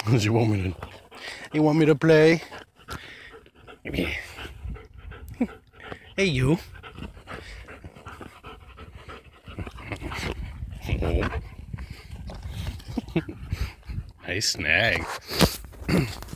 You want me to? You want me to play? Hey, you. Oh. Nice snag.